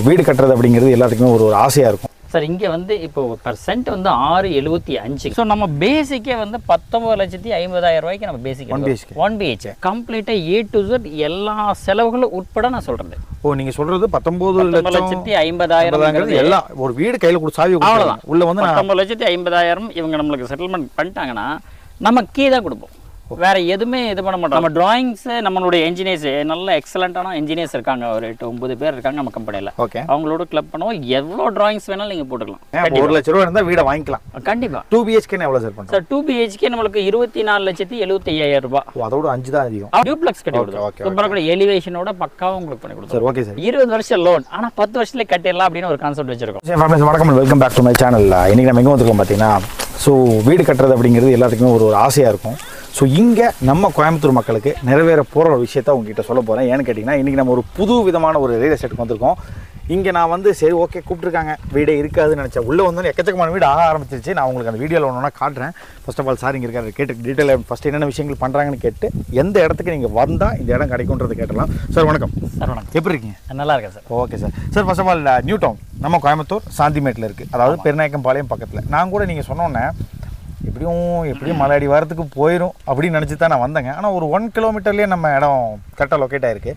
வீடு கட்டுறது அப்படிங்கிறது எல்லாத்துக்குமே ஒரு ஆசையாக இருக்கும் சார். இங்கே வந்து இப்போ பெர்சென்ட் வந்து 6.75. ஸோ நம்ம பேசிக்கே வந்து 19,50,000 ரூபாய்க்கு நம்ம பேசிக் 1 BHK கம்ப்ளீட்டாக A to Z எல்லா செலவுகளும் உட்பட நான் சொல்கிறது. ஓ, நீங்கள் சொல்கிறது 19,50,000 எல்லாம் ஒரு வீடு கையில் கொடுத்து சாவி அவ்வளோதான். உள்ள வந்து 19,50,000 இவங்க நம்மளுக்கு செட்டில்மெண்ட் பண்ணிட்டாங்கன்னா நம்ம கீ தான் கொடுப்போம். வேற எதுவுமே இது பண்ண மாட்டோம். நம்ம டிராயிங்ஸ் நம்மளுடைய என்ஜினியர்ஸ் நல்ல எக்ஸலண்டான என்ஜினியர்ஸ் இருக்காங்க, ஒரு 8-9 பேர் இருக்காங்க நம்ம கம்பெனியில். ஓகே, அவங்களோட கிளப் பண்ணுவோம். எவ்வளோ டிராயிங்ஸ் வேணாலும் நீங்கள் போட்டுக்கலாம். 1 லட்ச ரூபா இருந்தால் வீடை வாங்கிக்கலாம் கண்டிப்பாக. 2 BHK எவ்வளோ சார் பண்ணுறோம்? சார் 2 BHK நம்மளுக்கு 24,75,000 ரூபாய். அதோட 5 தான் அதிகம். டியூப்ளெக்ஸ் கட்டி கொடுத்தோம். சூப்பராக கூட எலிவேஷனோட பக்காவும் உங்களுக்கு பண்ணி கொடுத்தோம். Sir okay sir. 20 வருஷம் லோன், ஆனால் 10 வருஷத்துல கட்டிடலாம் அப்படின்னு ஒரு கான்செப்ட் வச்சிருக்கோம். வணக்கம், welcome back to my channel. இன்னைக்கு நம்ம எங்கே வந்துருக்கோம் பார்த்தீங்கன்னா, ஸோ வீடு கட்டுறது அப்படிங்கிறது எல்லாத்துக்குமே ஒரு ஆசையாக இருக்கும். ஸோ இங்கே நம்ம கோயம்புத்தூர் மக்களுக்கு நிறைவேற போகிற ஒரு விஷயத்த உங்ககிட்ட சொல்ல போகிறேன். ஏன்னு கேட்டிங்கன்னா, இன்றைக்கி நம்ம ஒரு புது விதமான ஒரு ரியல் எஸ்டேட்டுக்கு வந்திருக்கோம். இங்கே நான் வந்து சரி ஓகே கூப்பிட்டுருக்காங்க, வீடே இருக்காதுன்னு நினச்சேன். உள்ளே வந்து எக்கச்சக்கமான வீடு ஆக ஆரம்பிச்சிருச்சு. நான் உங்களுக்கு அந்த வீடியோவில் ஒன்று காட்டுறேன். ஃபர்ஸ்ட் ஆஃப் ஆல் சார் இங்கே இருக்காரு, கேட்டு டீட்டெயில் ஃபஸ்ட்டு என்னென்ன விஷயங்கள் பண்ணுறாங்கன்னு கேட்டு எந்த இடத்துக்கு நீங்கள் வந்தால் இந்த இடம் கிடைக்கும்ன்றது கேட்டலாம். சார் வணக்கம். சார் வணக்கம், எப்படி இருக்கீங்க? நல்லா இருக்கேன் sir. Okay sir. Sir first of all new town நம்ம கோயம்புத்தூர் சாந்திமேட்டில் இருக்குது, அதாவது பெருநாயக்கம்பாளையம் பக்கத்தில். நான் கூட நீங்கள் சொன்னோன்னே எப்படியும் மலையடி வாரத்துக்கு போயிடும் அப்படின்னு நினச்சி தான் நான் வந்தேங்க. ஆனால் ஒரு 1 கிலோமீட்டர்லேயே நம்ம இடம் கரெக்டாக லொக்கேட் ஆகிருக்கு.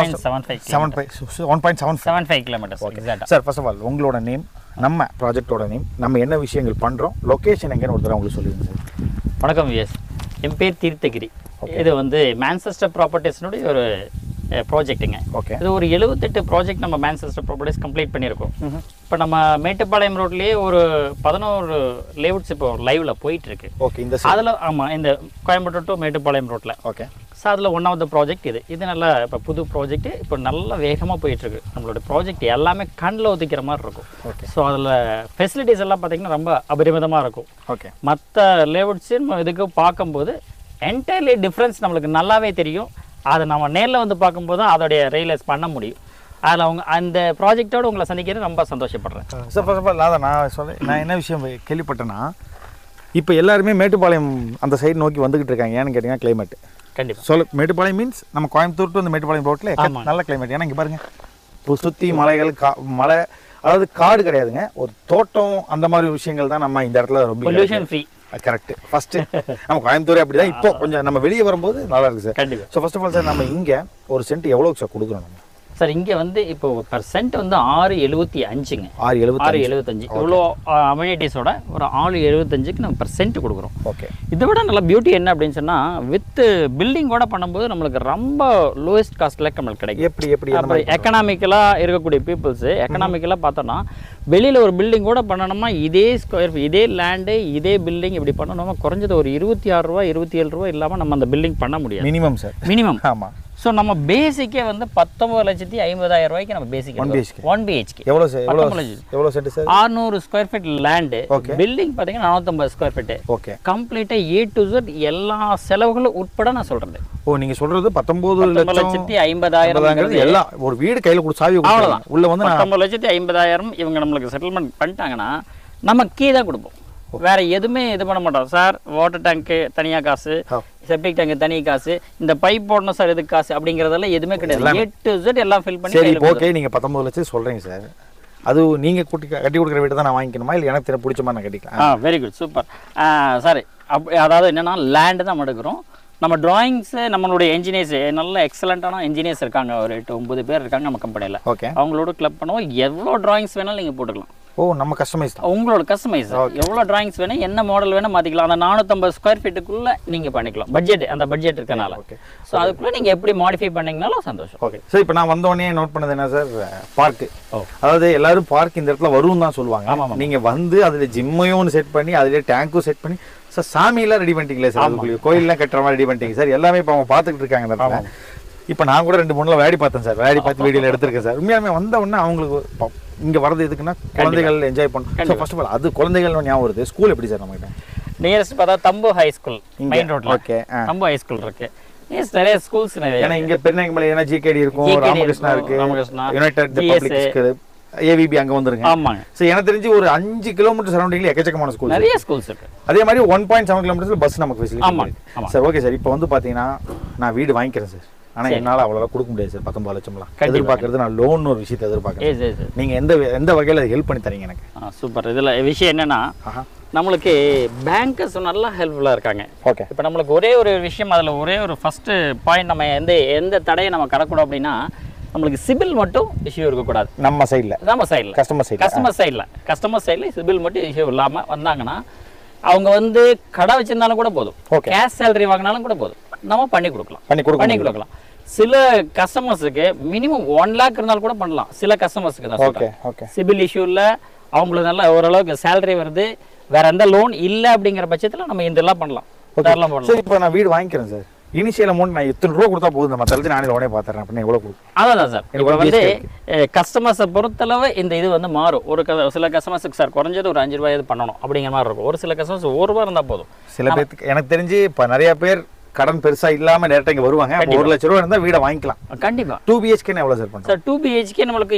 1.75 kilometres. Okay sir, first of all உங்களோட நேம், நம்ம ப்ராஜெக்டோட நேம், நம்ம என்ன விஷயங்கள் பண்ணுறோம், லொக்கேஷன் எங்கன்னு ஒருத்தர் உங்களுக்கு சொல்லுங்கள் சார். வணக்கம் விஎஸ், என் பேர் தீர்த்தகிரி. இது வந்து மான்செஸ்டர் ப்ராப்பர்ட்டிஸ்னுடைய ஒரு ப்ராஜெக்ட்டுங்க. ஓகே, இது ஒரு 78 ப்ராஜெக்ட் நம்ம மான்செஸ்டர் ப்ராப்பர்ட்டிஸ் கம்ப்ளீட் பண்ணியிருக்கோம். இப்போ நம்ம மேட்டுப்பாளையம் ரோட்லேயே ஒரு 11 லேஅவுட்ஸ் இப்போ லைவ்ல போயிட்டு இருக்கு. ஓகே, இந்த அதில் ஆமாம், இந்த கோயம்புத்தூர் டு மேட்டுப்பாளையம் ரோட்டில். ஓகே, ஸோ அதில் 1 ஆஃப் த ப்ராஜெக்ட் இது நல்லா இப்போ புது ப்ராஜெக்ட் இப்போ நல்லா வேகமாக போயிட்டுருக்கு. நம்மளோட ப்ராஜெக்ட் எல்லாமே கண்ணில் ஒதுக்கிற மாதிரி இருக்கும். ஓகே, ஸோ அதில் ஃபெசிலிட்டிஸ் எல்லாம் பார்த்தீங்கன்னா ரொம்ப அபரிமிதமாக இருக்கும். ஓகே, மற்ற லேஅவுட்ஸு இதுக்கு பார்க்கும்போது என்டையர்லி டிஃப்ரென்ஸ் நம்மளுக்கு நல்லாவே தெரியும். அதை நம்ம நேரில் வந்து பார்க்கும்போது தான் அதோடைய ரியலைஸ் பண்ண முடியும். அதில் அவங்க அந்த ப்ராஜெக்டோடு உங்களை சந்திக்கிறது ரொம்ப சந்தோஷப்படுறேன். சார் ஃபர்ஸ்ட் ஆஃப் ஆல் நான் என்ன விஷயம் கேள்விப்பட்டேன்னா, இப்போ எல்லாருமே மேட்டுப்பாளையம் அந்த சைடு நோக்கி வந்துகிட்டு இருக்காங்க. ஏன்னு கேட்டிங்கன்னா கிளைமேட் கண்டிப்பாக மேட்டுப்பாளையம் மீன்ஸ் நம்ம கோயம்புத்தூர் டு அந்த மேட்டுப்பாளையம் ரோட்டில் நல்ல கிளைமேட். ஏன்னா இங்கே பாருங்கள், இப்போ சுற்றி மலைகள் மலை, அதாவது காடு கிடையாதுங்க, ஒரு தோட்டம், அந்த மாதிரி விஷயங்கள் தான் நம்ம இந்த இடத்துல ரொம்ப பொல்யூஷன் ஃப்ரீ. கரெக்ட். ஃபர்ஸ்ட் நம்ம கோயம்புத்தூர் அப்படிதான். இப்போ கொஞ்சம் நம்ம வெளியே வரும்போது நல்லா இருக்கு சார். கண்டிப்பாக. So first of all sir, நம்ம இங்கே ஒரு சென்ட் எவ்வளோக்கு சார் கொடுக்குறோம் நம்ம? சார் இங்கே வந்து இப்போ பெர்சென்ட் வந்து 6.75ங்க. 6.75 இவ்வளோ அமெனிட்டிஸோட ஒரு 6.75க்கு நம்ம பெர்சென்ட் கொடுக்குறோம். ஓகே, இதை விட நல்ல பியூட்டி என்ன அப்படின்னு சொன்னால், வித் பில்டிங்கோட பண்ணும்போது நம்மளுக்கு ரொம்ப லோயஸ்ட் காஸ்ட்டில் நம்மளுக்கு கிடைக்கும். எப்படி அப்புறம் எக்கனாமிக்கலாக இருக்கக்கூடிய பீப்புள்ஸு எக்கனாமிக்கலாக பார்த்தோன்னா, வெளியில் ஒரு பில்டிங் கூட பண்ணணுமா, இதே ஸ்கொயர் இதே லேண்டு இதே பில்டிங் இப்படி பண்ணணுமா, குறைஞ்சது ஒரு 26 ரூபா 27 ரூபா இல்லாமல் நம்ம அந்த பில்டிங் பண்ண முடியாது. Minimum sir, minimum. ஆமாம். ஸோ நம்ம பேசிக்கே வந்து 19,50,000 ரூபாய்க்கு நம்ம பேசிக் 1 BHK எவ்வளோ சார்? எவ்வளோ cent sir? 600 square feet land. Building பார்த்தீங்கன்னா 450 ஸ்கொயர் ஃபீட். ஓகே, கம்ப்ளீட்டாக A to Z எல்லா செலவுகளும் உட்பட நான் சொல்கிறது. ஓ, நீங்கள் சொல்கிறது 19,50,000 எல்லாம் ஒரு வீடு கையில் கொடுத்து சாவி அவ்வளோதான். உள்ள வந்து 19,50,000 இவங்க நம்மளுக்கு செட்டில்மெண்ட் பண்ணிட்டாங்கன்னா நம்ம கீ தான் கொடுப்போம். வேற எதுவுமே இது பண்ண மாட்டோம் சார். வாட்டர் டேங்க்கு தனியாக காசு, செப்டிக் டேங்க் தனி காசு, இந்த பைப் போடணும் சார் இதுக்கு காசு அப்படிங்கிறதெல்லாம் எதுவுமே கிடையாது. A to Z எல்லாம் ஃபில் பண்ணி. சரி ஓகே, நீங்கள் 19 லட்சம் சொல்கிறீங்க சார். அது நீங்கள் கட்டி கொடுக்குற வீட்டை தான் நான் வாங்கிக்கணுமா, இல்லை எனக்கு பிடிச்ச மாதிரி நான் கட்டிக்கலாம்? Very good, super. சாரி, அதாவது என்னென்னா லேண்டு தான் நம்ம எடுக்கிறோம். நம்ம டிராயிங்ஸு நம்மளுடைய என்ஜினியர்ஸ் நல்ல எக்ஸலண்டான என்ஜினியர்ஸ் இருக்காங்க, ஒரு 8-9 பேர் இருக்காங்க நம்ம கம்பெனியில். ஓகே, அவங்களோட கிளப் பண்ணுவோம். எவ்வளோ டிராயிங்ஸ் வேணாலும் நீங்கள் போட்டுக்கலாம். ஓ, நம்ம கஸ்டமைஸ் தான், உங்களோட கஸ்டமைஸ். எவ்வளோ டிராயிங்ஸ் வேணும், என்ன மாடல் வேணும் மாற்றிக்கலாம். அந்த 450 ஸ்கொயர் ஃபீட்டுக்குள்ளே நீங்கள் பண்ணிக்கலாம். பட்ஜெட், அந்த பட்ஜெட் இருக்கனால. ஓகே, ஸோ அதுக்குள்ளே நீங்கள் எப்படி மாடிஃபை பண்ணிங்கனாலும் சந்தோஷம். Okay sir. இப்போ நான் வந்தோடனே நோட் பண்ணது என்ன சார், பார்க்கு. அதாவது எல்லாரும் பார்க் இந்த இடத்துல வரும் தான் சொல்லுவாங்க. ஆமாம், நீங்கள் வந்து அதில் ஜிம்மையும் செட் பண்ணி அதிலே டேங்க்கும் செட் பண்ணி சார் சாமியெல்லாம் ரெடி பண்ணிட்டீங்களே சார், அதுக்குள்ளே கோயிலெலாம் கட்டுற மாதிரி ரெடி பண்ணிட்டீங்க சார். எல்லாமே இப்போ அவங்க பார்த்துக்கிட்டு இருக்காங்க இந்த இடத்துல. இப்போ நான் கூட 2-3 வேடி பார்த்தேன் சார், வேடி பார்த்து வீடியோவில் எடுத்திருக்கேன் சார். உண்மையாலுமே வந்த உடனே அவங்களுக்கு இங்கே வரது எதுக்குன்னா குழந்தைகள் என்ஜாய் பண்ணணும். ஃபர்ஸ்ட் ஆஃப் ஆல் அது குழந்தைகள் ஞாபகம் வருது. ஸ்கூல் எப்படி சார் நம்மகிட்ட? நியரஸ்ட் பார்த்தா தம்பு ஹை ஸ்கூல் மெயின் ரோட்ல. ஓகே, தம்பு ஹை ஸ்கூல் இருக்கு. நிறைய ஸ்கூல்ஸ் நிறைய. ஏன்னா இங்கே பெருநாயக்கம்பாளையம் ஜிகேடி இருக்கும், ராமகிருஷ்ணா இருக்கு, யுனைடெட் பப்ளிக் ஸ்கூல், AVB அங்கே வந்துருங்க. ஆமாங்க. ஸோ எனக்கு தெரிஞ்சு ஒரு 5 கிலோமீட்டர் சரௌண்டிங்கில் எக்கச்சக்கமான ஸ்கூல், நிறைய ஸ்கூல்ஸ் இருக்கு. அதே மாதிரி 1.7 கிலோமீட்டர்ஸில் பஸ் நமக்கு ஃபெசிலிட்டி. ஆமாம் சார். ஓகே சார், இப்போ வந்து பார்த்தீங்கன்னா நான் வீடு வாங்கிக்கிறேன் சார். ஆனா என்னால அவ்வளவு கொடுக்க முடியாது சார் 19 லட்சம்லாம் எதிர்பார்க்கறது நான் லோன் ஒரு விஷயத்தை எதிர்பார்க்கறேன் நீங்க எந்த வகையில ஹெல்ப் பண்ணி தரீங்க எனக்கு சூப்பர் இதுல விஷயம் என்னன்னா நம்மளுக்கு பேங்கர்ஸ் நல்லா ஹெல்ப்ஃபுல்லா இருக்காங்க ஓகே இப்போ நம்மளுக்கு ஒரே ஒரு விஷயம் அதுல ஒரே ஒரு ஃபர்ஸ்ட் பாயிண்ட் நம்ம எந்த தடையை நம்ம கடக்கணும் அப்படின்னா நம்மளுக்கு சிபில் மட்டும் இஷ்யூ இருக்கக்கூடாது நம்ம சைடில் கஸ்டமர் சைடில் சிபில் மட்டும் இஷ்யூ இல்லாமல் வந்தாங்கன்னா அவங்க வந்து கடை வச்சிருந்தாலும் கூட போதும் கேஷ் சேலரி வாங்கினாலும் கூட போதும் நம்ம பண்ணி கொடுக்கலாம் சில கஸ்டமர்ஸுக்கு மினிமம் 1 lakh இருந்தாலும் கூட பண்ணலாம் சில கஸ்டமர்ஸுக்கு தான் சிபில் இஷ்யூ இல்லை அவங்களுக்கு நல்லா ஓரளவுக்கு சேலரி வருது வேற எந்த லோன் இல்லை அப்படிங்கிற பட்சத்தில் நம்ம இதெல்லாம் பண்ணலாம் இப்போ நான் வீடு வாங்கிக்கிறேன் சார் இனிஷியல் அமௌண்ட் நான் எத்தனை ரூபா கொடுத்தா போதும் நம்ம தள்ளி நானே லோனே பார்த்துறேன் அப்படின்னு எவ்வளோ கொடுக்கும் அதான் சார் இப்போ வந்து கஸ்டமர்ஸை பொறுத்தளவு இந்த இது வந்து மாறும் சில கஸ்டமர்ஸுக்கு சார் குறைஞ்சது ஒரு 5 ரூபாய் இது பண்ணணும் அப்படிங்கிற மாதிரி இருக்கும் ஒரு சில கஸ்டமர்ஸ் 1 ரூபா இருந்தால் போதும் சில பேருக்கு எனக்கு தெரிஞ்சு இப்போ நிறைய பேர் கடன் பெருசா இல்லாம நேரத்தை இங்க வருவாங்க 1 லட்சம் ரூபாய் இருந்தா வீட வாங்கிக்கலாம் கண்டிப்பா 2 BHK ன்னு எவ்வளவு சார் பண்றோம் சார் 2 BHK நமக்கு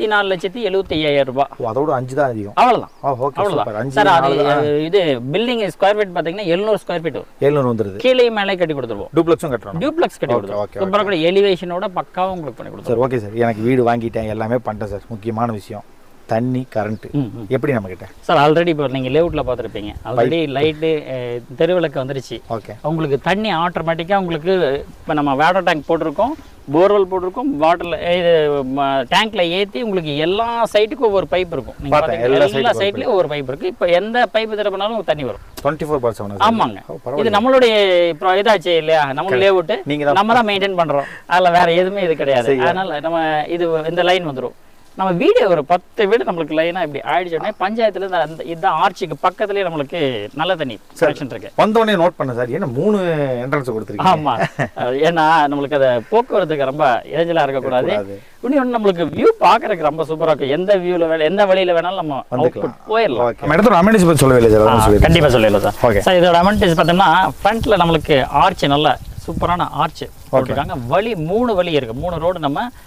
24,75,000 ரூபாய் அதோட 5 தான் அதிகம் அவ்வளவுதான் ஓகே சூப்பர் 5 சார் அது இது பில்டிங் ஸ்கொயர் ஃபீட் பாத்தீங்கன்னா 700 ஸ்கொயர் ஃபீட் 700 வந்துருது கீழே மேலே கட்டி கொடுத்துருவோம் டூப்ளெக்ஸும் கட்டறோம் டூப்ளெக்ஸ் கட்டி கொடுத்துருவோம் சூப்பரா கூட எலிவேஷனோட பக்காவா உங்களுக்கு பண்ணி கொடுத்துருவோம் சார் ஓகே சார் எனக்கு வீடு வாங்கிட்டேன் எல்லாமே பண்ணிட்டேன் சார் முக்கியமான விஷயம் தண்ணி கரண்ட் எப்படி நம்ம கிட்ட சார் ஆல்ரெடி இப்போ நீங்க லேஅவுட்ல பார்த்துருப்பீங்க ஆல்ரெடி லைட்டு தெருவிளக்கு வந்துருச்சு ஓகே உங்களுக்கு தண்ணி ஆட்டோமேட்டிக்காக உங்களுக்கு இப்போ நம்ம வாட்டர் டேங்க் போட்டிருக்கோம் போர்வெல் போட்டிருக்கோம் வாட்டர்ல இது டேங்க்ல ஏற்றி உங்களுக்கு எல்லா சைட்டுக்கும் ஒவ்வொரு பைப் இருக்கும் எல்லா சைட்லயும் ஒவ்வொரு பைப் இருக்கு இப்போ எந்த பைப் திறப்பினாலும் தண்ணி வரும் 24/7 ஆமாங்க இது நம்மளுடைய இதாச்சு இல்லையா நம்ம லேஅவுட் நம்ம தான் மெயின்டைன் பண்றோம் அதில் வேற எதுவுமே இது கிடையாது அதனால நம்ம இது இந்த லைன் வந்துடும் நம்ம வீடு ஒரு 10 வீடு நம்மளுக்கு லைனா இப்படி ஆயிடுச்சோடனே பஞ்சாயத்துல இதுதான் ஆர்ச்சிக்கு பக்கத்துலயே நம்மளுக்கு நல்ல தண்ணி கனெக்ஷன் இருக்கு வந்தோடனே நோட் பண்ண சார் ஏன்னா 3 என்ட்ரன்ஸ் கொடுத்துருக்கீங்க ஆமா ஏன்னா நம்மளுக்கு அதை போக்குவரத்துக்கு ரொம்ப இடைஞ்சலா இருக்கக்கூடாது இன்னொன்று நம்மளுக்கு வியூ பாக்குறதுக்கு ரொம்ப சூப்பரா இருக்கும் எந்த வியூல எந்த வழியில வேணாலும் நம்ம போயிடலாம் நம்ம இடத்துல அமெனிட்டிஸ் பத்தி சொல்லவே இல்லை சார் கண்டிப்பா சொல்லல சார் இதோட அமெனிட்டிஸ் பார்த்தோம்னா ஃப்ரண்ட்ல நம்மளுக்கு ஆர்ச் நல்ல சூப்பரான ஆர்ச் போட்டிருக்காங்க வழி 3 வழி இருக்கு 3 ரோடு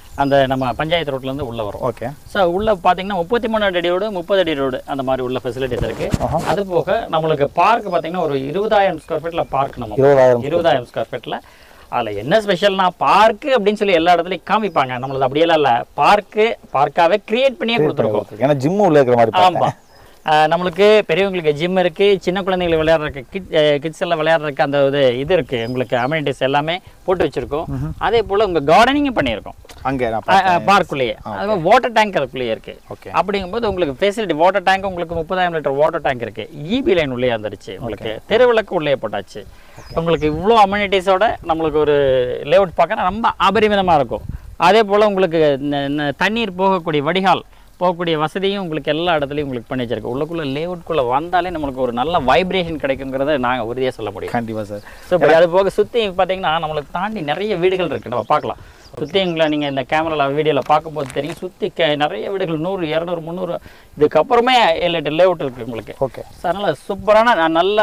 நம்ம பஞ்சாயத்து ரோட்ல இருந்து உள்ள வரும் ஓகே சார் உள்ள பாத்தீங்கன்னா 33 அடி ரோடு 30 அடி ரோடு அந்த மாதிரி உள்ள ஃபெசிலிட்டிஸ் இருக்கு அது போக நம்மளுக்கு பார்க் பாத்தீங்கன்னா ஒரு 20,000 ஸ்கொயர் ஃபீட்ல பார்க் நம்ம 20,000 ஸ்கொயர் ஃபீட்ல அதுல என்ன ஸ்பெஷல்னா பார்க் அப்படின்னு சொல்லி எல்லா இடத்துலயும் காமிப்பாங்க நம்மளது அப்படியெல்லாம் இல்ல பார்க்காவே கிரியேட் பண்ணியே கொடுத்துருக்கோம் ஏன்னா ஜிம் உள்ள இருக்கிற மாதிரி ஆமா நம்மளுக்கு பெரியவங்களுக்கு ஜிம் இருக்கு சின்ன குழந்தைங்களுக்கு விளையாடுறதுக்கு கிட்ஸ் எல்லாம் விளையாடுறதுக்கு அந்த இது இருக்கு உங்களுக்கு அமெனிட்டிஸ் எல்லாமே போட்டு வச்சிருக்கோம் அதே போல உங்க கார்டனிங் பண்ணியிருக்கோம் அங்கே பார்க்குள்ளேயே அது வாட்டர் டேங்க் அதுக்குள்ளேயே இருக்கு அப்படிங்கும்போது உங்களுக்கு ஃபெசிலிட்டி வாட்டர் டேங்க் உங்களுக்கு 30,000 லிட்டர் வாட்டர் டேங்க் இருக்கு இபி லைன் உள்ளே வந்துருச்சு உங்களுக்கு தெருவிளக்கு உள்ளே போட்டாச்சு உங்களுக்கு இவ்வளோ அமெனிட்டிஸோட நம்மளுக்கு ஒரு லேஅவுட் பார்க்க ரொம்ப அபரிமிதமா இருக்கும் அதே போல உங்களுக்கு தண்ணீர் போகக்கூடிய வடிகால் போகக்கூடிய வசதியும் உங்களுக்கு எல்லா இடத்துலையும் உங்களுக்கு பண்ணி வச்சிருக்கு உள்ளுக்குள்ள லேஅவுட்குள்ள வந்தாலே நம்மளுக்கு ஒரு நல்ல வைப்ரேஷன் கிடைக்குங்கிறத நாங்கள் உறுதியாக சொல்ல முடியும் கண்டிப்பாக சார் ஸோ அது போக சுற்றி பார்த்தீங்கன்னா நம்மளுக்கு தாண்டி நிறைய வீடுகள் இருக்குது நம்ம பார்க்கலாம் சுற்றிங்களை நீங்கள் இந்த கேமராவில் வீடியோவில் பார்க்கும்போது தெரியும் சுற்றி நிறைய வீடுகள் 100 200 300 இதுக்கப்புறமே 7-8 லேஅவுட் இருக்குது உங்களுக்கு ஓகே ஸோ அதனால் சூப்பரான நல்ல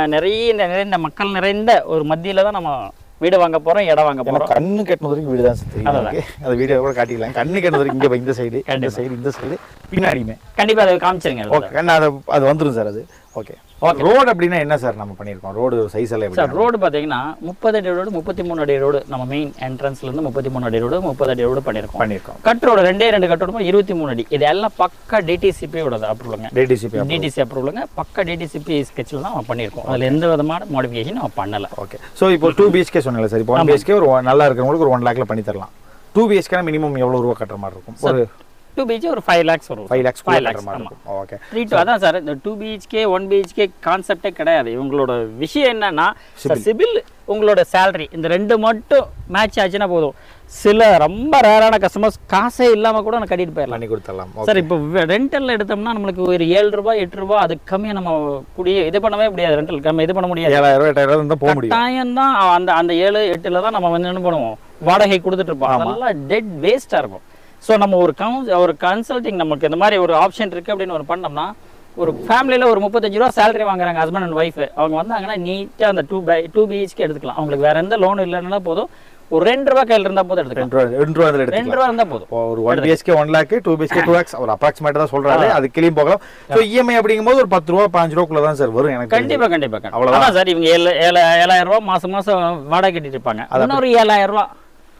நிறைந்த மக்கள் நிறைந்த ஒரு மத்தியில் தான் நம்ம வீடு வாங்க போறோம் இடம் வாங்க போறோம் கண்ணு கெட்டின வரைக்கும் வீடு தான் சுத்தி அது வீடியோ கூட காட்டிக்கலாம் கண்ணு கெட்டின வரைக்கும் இங்க இந்த சைடு இந்த சைடு பின்னாடியுமே கண்டிப்பா அதை காமிச்சிருங்க ஓகே அது வந்துரும் சார் அது ஓகே ரோடு அப்படின்னா என்ன சார் நம்ம பண்ணியிருக்கோம் ரோடு சைஸ் எல்லாம் எப்படி சார் ரோடு பார்த்தீங்கன்னா 30 அடி ரோடு 33 அடி ரோடு நம்ம மெயின் என்ட்ரன்ஸ்ல இருந்து 33 அடி ரோடு 30 அடி ரோடு பண்ணியிருக்கோம் கட் ரோடு 2 கட் ரோடு 23 அடி இது எல்லாம் பக்கா டிடிசிபியோட அப்ரூவலுங்க டிடிசி அப்ரூவலுங்க பக்கா டிடிசிபி ஸ்கெட்சில் தான் நம்ம பண்ணியிருக்கோம் அதில் எந்த விதமான மாடிஃபிகேஷன் நம்ம பண்ணலை ஓகே ஸோ இப்போ 2 BHK சொன்னல சார் இப்போ 1 BHK ஒரு நல்லா இருக்கிறவங்களுக்கு ஒரு 1 lakhல பண்ணி தரலாம் 2 BHK மினிமம் எவ்வளோ ரூபா கட்டுற மாதிரி இருக்கும் ஒரு 2 BHK ஒரு 5 lakhs வரும் 5 lakhs கட்டுற மாதிரி இருக்கும் ஓகே 3 அதான் சார் இந்த 2 BHK 1 BHK கான்செப்டே கிடையாது இவங்களோட விஷயம் என்னன்னா சிபில் உங்களோட சேலரி இந்த ரெண்டு மட்டும் மேட்ச் ஆச்சுன்னா போதும் சில ரொம்ப ரேரான கஸ்டமர்ஸ் காசே இல்லாம கூட நான் கட்டிட்டு போயிடலாம் பண்ணி கொடுத்துடலாம் சார் இப்போ ரெண்டல்ல எடுத்தோம்னா நம்மளுக்கு ஒரு 7 ரூபாய் 8 ரூபாய் அதுக்கு கம்மியாக நம்ம கூடிய இது பண்ணவே முடியாது ரெண்டல் நம்ம இது பண்ண முடியாது 7,000 தான் போக முடியும் கட்டாயம் தான் அந்த 7 8ல தான் நம்ம வந்து என்ன பண்ணுவோம் வாடகை கொடுத்துட்டு இருப்போம் அதெல்லாம் டெட் வேஸ்டா இருக்கும் ஸோ நம்ம ஒரு கன்சல்டிங் நமக்கு இந்த மாதிரி ஒரு ஆப்ஷன் இருக்கு அப்படின்னு ஒரு பண்ணோம்னா ஒரு ஃபேமிலியில் ஒரு 35 ரூபா சேலரி வாங்குறாங்க ஹஸ்பண்ட் அண்ட் ஒய்ஃப் அவங்க வந்தாங்கன்னா நீட்டாக அந்த 2 BHK எடுத்துக்கலாம் அவங்களுக்கு வேற எந்த லோன் இல்லைன்னா போதும் ஒரு 2 ரூபா கையில் இருந்தால் போதும் எடுத்துக்கலாம் 2 ரூபா இருந்தால் போதும் ஒரு 1 BHK 1 lakh 2 BHK 2 lakhs ஒரு அப்ராக்சிமேட்டாக தான் சொல்றாரு அது கிளீம் போகலாம் ஸோ EMI அப்படிங்கும்போது ஒரு 10 ரூபா 5 ரூபாக்குள்ள தான் சார் வரும் எனக்கு கண்டிப்பாக அவ்வளோதான் சார் இவங்க 7,000 ரூபா மாசம் வாடகை கட்டிட்டு இருப்பாங்க இன்னொரு 7,000 ரூபா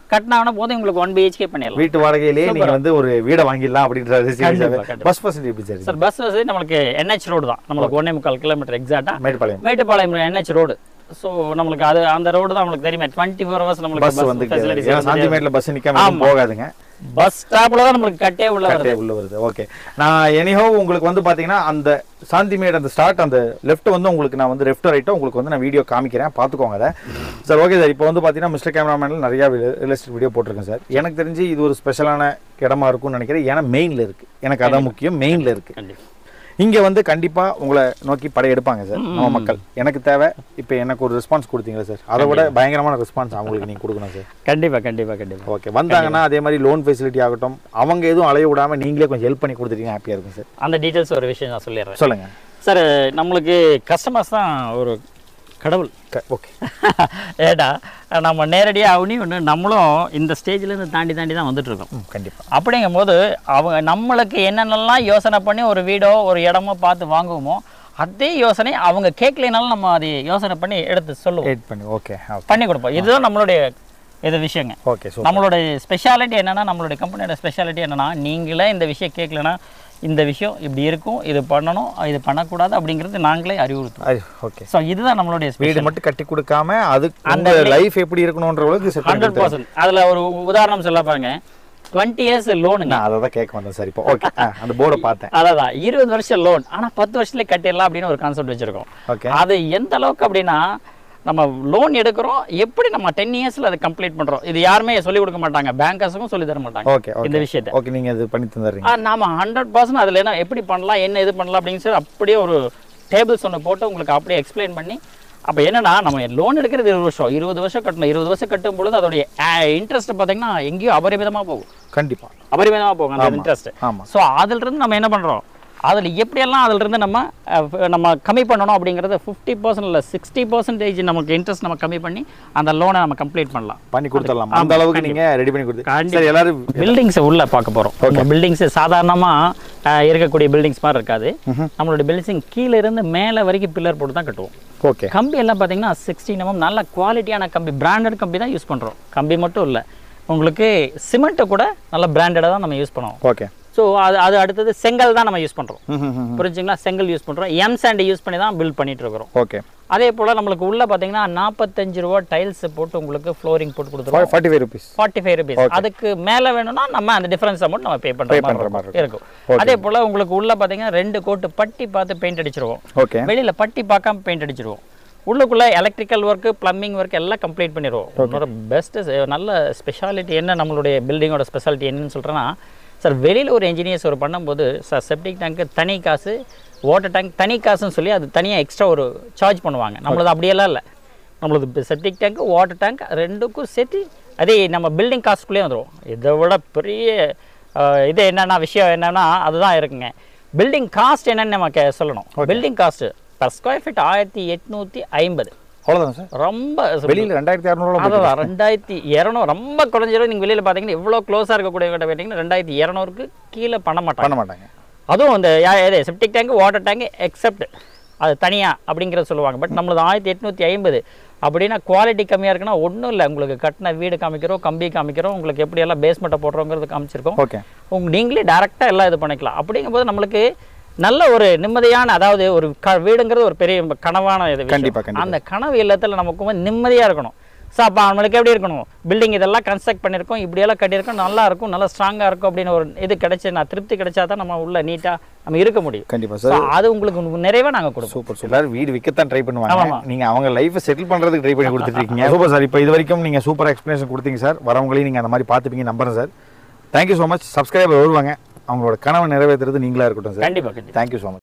கட்டினாங்கன்னா போதும் உங்களுக்கு 1 BHK பண்ணிடலாம். வீட்டு வாடகையிலேயே நீங்க வந்து ஒரு வீடை வாங்கிடலாம் அப்படின்றது. பஸ் ஃபெசிலிட்டி எப்படி சார்? சார் பஸ் வசதி நம்மளுக்கு NH ரோடு தான், நம்மளுக்கு 1.25 கிலோமீட்டர் எக்ஸாக்டா மேட்டுப்பாளையம் NH ரோடு. ஸோ நம்மளுக்கு அது அந்த ரோடு தான் நம்மளுக்கு தெரியுமே, 24 hours நம்மளுக்கு பஸ் வந்து சாந்திமேட்ல பஸ் நிக்காம போகாதுங்க. பஸ் ஸ்டாப்ல தான் நம்மளுக்கு கட்டே உள்ள வருது. ஓகே, நான் எனிஹோ உங்களுக்கு வந்து பாத்தீங்கன்னா அந்த சாந்திமேட் அந்த ஸ்டார்ட் அந்த லெஃப்ட் வந்து உங்களுக்கு நான் வந்து லெஃப்ட் ரைட்டோ உங்களுக்கு வந்து நான் வீடியோ காமிக்கிறேன், பார்த்துக்கோங்க அதை. சார் ஓகே சார், இப்போ வந்து பார்த்தீங்கன்னா மிஸ்டர் கேமராமேனில் நிறையா ரியல் எஸ்டேட் வீடியோ போட்டிருக்கேன் சார். எனக்கு தெரிஞ்சு இது ஒரு ஸ்பெஷலான இடமா இருக்கும்னு நினைக்கிறேன். ஏன்னா மெயினில் இருக்குது, எனக்கு அதான் முக்கியம், மெயினில் இருக்குது. இங்கே வந்து கண்டிப்பாக உங்களை நோக்கி படையெடுப்பாங்க சார் நம்ம மக்கள். எனக்கு தேவை, இப்போ எனக்கு ஒரு ரெஸ்பான்ஸ் கொடுத்தீங்களா சார், அதை விட பயங்கரமான ரெஸ்பான்ஸ் அவங்களுக்கு நீங்கள் கொடுக்கணும் சார். கண்டிப்பாக. ஓகே, வந்தாங்கன்னா அதே மாதிரி லோன் ஃபெசிலிட்டி ஆகட்டும், அவங்க எதுவும் அலைய விடாமல் நீங்களே கொஞ்சம் ஹெல்ப் பண்ணி கொடுத்துட்டீங்க, ஹாப்பியாக இருக்கும் சார். அந்த டீட்டெயில்ஸ் ஒரு விஷயம் நான் சொல்லிடுறேன். சொல்லுங்கள் சார். நம்மளுக்கு கஸ்டமர்ஸ் தான் ஒரு கடவுள். ஓகே, ஏடா நம்ம நேரடியாக ஒன்று நம்மளும் இந்த ஸ்டேஜ்லேருந்து தாண்டி தான் வந்துட்டுருக்கோம். கண்டிப்பாக. அப்படிங்கும் போது அவங்க நம்மளுக்கு என்னென்னலாம் யோசனை பண்ணி ஒரு வீடோ ஒரு இடமோ பார்த்து வாங்குவோமோ அதே யோசனை அவங்க கேட்கலைனாலும் நம்ம அதை யோசனை பண்ணி எடுத்து சொல்லுவோம், ஓகே பண்ணி கொடுப்போம். இதுதான் நம்மளுடைய விஷயங்க. ஓகே, நம்மளோட ஸ்பெஷாலிட்டி என்னென்னா, நம்மளுடைய கம்பெனியோட ஸ்பெஷாலிட்டி என்னென்னா, நீங்களே இந்த விஷயம் கேட்கலன்னா இந்த விஷயம் இப்படி இருக்கும், இது பண்ணணும், இது பண்ணக்கூடாது அப்படிங்கிறது நாங்களே அறிவுறுத்துவோம். ஓகே, ஸோ இதுதான் நம்மளுடைய வீடு மட்டும் கட்டி கொடுக்காம அது அந்த லைஃப் எப்படி இருக்கணும்ன்றவங்களுக்கு 100%. அதில் ஒரு உதாரணம் சொல்ல பாருங்க, 20 years லோனு. நான் அதை தான் கேட்க வந்தேன் சார். இப்போ ஓகே, அந்த போர்டை பார்த்தேன். அதான் 20 வருஷம் லோன், ஆனால் 10 வருஷத்துல கட்டிடலாம் அப்படின்னு ஒரு கான்செப்ட் வச்சிருக்கோம். ஓகே, அது எந்த அளவுக்கு அப்படின்னா, நம்ம லோன் எடுக்கிறோம், எப்படி நம்ம 10 yearsல அதை கம்ப்ளீட் பண்றோம், இது யாருமே சொல்லிக் கொடுக்க மாட்டாங்க, பேங்கர்ஸுக்கும் சொல்லி தர மாட்டாங்க. ஓகே, இந்த விஷயத்தை ஓகே நீங்க இது பண்ணி தந்துறீங்க. நாம 100% அதுல என்ன எப்படி பண்ணலாம், என்ன இது பண்ணலாம் அப்படின்னு சொல்லி அப்படியே ஒரு டேபிள்ஸ் ஒன்று போட்டு உங்களுக்கு அப்படியே எக்ஸ்பிளைன் பண்ணி. அப்போ என்னன்னா, நம்ம லோன் எடுக்கிறது 20 வருஷம் கட்டணும். 20 வருஷம் கட்டும் பொழுது அதோடைய இன்ட்ரெஸ்ட் பார்த்தீங்கன்னா எங்கேயோ அபரிமிதமாக போகும். கண்டிப்பா அபரிமிதமாக போகும் அந்த இன்ட்ரெஸ்ட். ஸோ அதுல இருந்து நம்ம என்ன பண்றோம், அதில் எப்படியெல்லாம் அதிலிருந்து நம்ம கம்மி பண்ணணும் அப்படிங்கிறது 50% இல்லை 60% நமக்கு இன்ட்ரெஸ்ட் நம்ம கம்மி பண்ணி அந்த லோனை நம்ம கம்ப்ளீட் பண்ணி கொடுத்துடலாம். அந்த அளவுக்கு நீங்க ரெடி பண்ணி கொடுத்து எல்லாரும் பில்டிங்ஸை உள்ள பார்க்க போறோம். பில்டிங்ஸ் சாதாரணமா இருக்கக்கூடிய பில்டிங்ஸ் மாதிரி இருக்காது. நம்மளுடைய பில்டிங் கீழே இருந்து மேலே வரைக்கும் பில்லர் போட்டு தான் கட்டுவோம். ஓகே, கம்பி எல்லாம் பார்த்தீங்கன்னா 16 mm நல்ல குவாலிட்டியான கம்பி, பிராண்டட் கம்பி தான் யூஸ் பண்றோம். கம்பி மட்டும் இல்லை, உங்களுக்கு சிமெண்ட்டை கூட நல்ல பிராண்டடாக தான் நம்ம யூஸ் பண்ணுவோம். ஓகே, ஸோ அது அடுத்தது செங்கல் தான் நம்ம யூஸ் பண்ணுறோம். புரிஞ்சுங்களா, செங்கல் யூஸ் பண்ணுறோம். சாண்ட் யூஸ் பண்ணி தான் பில்ட் பண்ணிட்டு இருக்கிறோம். ஓகே, அதே போல் நம்மளுக்கு உள்ள பார்த்தீங்கன்னா 45 ரூபா டைல்ஸ் போட்டு உங்களுக்கு ஃப்ளோரிங் போட்டு கொடுத்துருவோம். 45 rupees. அதுக்கு மேலே வேணும்னா நம்ம அந்த டிஃபரன்ஸ் அமௌண்ட் நம்ம பே பண்ணுற மாதிரி இருக்கும். அதே போல் உங்களுக்கு உள்ள பார்த்தீங்கன்னா 2 கோட்டு பட்டி பார்த்து பெயிண்ட் அடிச்சிருவோம். வெளியில் பட்டி பார்க்காம பெயிண்ட் அடிச்சிருவோம். உள்ளுக்குள்ளே எலக்ட்ரிக்கல் ஒர்க்கு, பிளம்பிங் ஒர்க் எல்லாம் கம்ப்ளீட் பண்ணிடுவோம். ஒரு பெஸ்ட்டு நல்ல ஸ்பெஷாலிட்டி என்ன, நம்மளுடைய பில்டிங்கோட ஸ்பெஷாலிட்டி என்னன்னு சொல்கிறேன்னா சார், வெளியில் ஒரு இன்ஜினியர்ஸ் ஒரு பண்ணும்போது சார் செப்டிக் டேங்க்கு தனி காசு, வாட்டர் டேங்க் தனி காசுன்னு சொல்லி அது தனியாக எக்ஸ்ட்ரா ஒரு சார்ஜ் பண்ணுவாங்க. நம்மளது அப்படியெல்லாம் இல்லை. நம்மளது செப்டிக் டேங்க்கு வாட்டர் டேங்க் ரெண்டுக்கும் சேர்த்து அதே நம்ம பில்டிங் காஸ்ட்குள்ளேயே வந்துடும். இதை விட பெரிய இது என்னென்னா விஷயம் என்னென்னா அதுதான் இருக்குங்க. பில்டிங் காஸ்ட் என்னன்னு நம்ம சொல்லணும். Building cost per square feet 1850. அவ்வளோதான் சார். ரொம்ப வெளியில் 2600. அதான் 2200 ரொம்ப குறைஞ்சிடும். நீங்கள் வெளியில் பார்த்தீங்கன்னா இவ்வளோ க்ளோஸாக இருக்கக்கூடிய கிட்ட பார்த்தீங்கன்னா 2200க்கு கீழே பண்ண மாட்டாங்க. அதுவும் அந்த septic tank, water tank except அது தனியாக அப்படிங்கிறத சொல்லுவாங்க. பட் நம்மளது 1850 அப்படின்னா குவாலிட்டி கம்மியாக இருக்குன்னா ஒன்றும் இல்லை, உங்களுக்கு கட்டின வீடு காமிக்கிறோம், கம்பி காமிக்கிறோம், உங்களுக்கு எப்படியெல்லாம் பேஸ்மெண்ட்டை போடுறோங்கிறது காமிச்சிருக்கோம். ஓகே, நீங்களே டேரெக்டாக எல்லாம் இது பண்ணிக்கலாம். அப்படிங்கும்போது நம்மளுக்கு நல்ல ஒரு நிம்மதியான, அதாவது ஒரு வீடுங்கிறது ஒரு பெரிய கனவான இது. கண்டிப்பாக அந்த கனவு இல்லத்தில் நமக்கு நிம்மதியாக இருக்கணும். ஸோ அப்போ நம்மளுக்கு எப்படி இருக்கணும், பில்டிங் இதெல்லாம் கன்ஸ்ட்ரக்ட் பண்ணியிருக்கோம், இப்படியெல்லாம் கட்டியிருக்கோம், நல்லா இருக்கும், நல்லா ஸ்ட்ராங்காக இருக்கும் அப்படின்னு ஒரு இது கிடைச்சி நான் திருப்தி கிடைச்சா தான் நம்ம உள்ள நீட்டாக நம்ம இருக்க முடியும். கண்டிப்பாக சார். அது உங்களுக்கு நிறைவாக நாங்கள் கொடுப்போம். சூப்பர். வீடு விற்கத்தான் ட்ரை பண்ணுவாங்க, நீங்கள் அவங்க லைஃப்பை செட்டில் பண்ணுறதுக்கு ட்ரை பண்ணி கொடுத்துருக்கீங்க. Super sir. இப்போ இது வரைக்கும் நீங்கள் சூப்பர் எக்ஸ்பிளேஷன் கொடுத்தீங்க சார். வரவங்களையும் நீங்கள் அந்த மாதிரி பார்த்துப்பீங்க நம்புறேன் sir. Thank you so much. Subscriber வருவாங்க, அவங்களோட கனவை நிறைவேற்றுறது நீங்களா இருக்கட்டும் சார். கண்டிப்பாக. Thank you so much.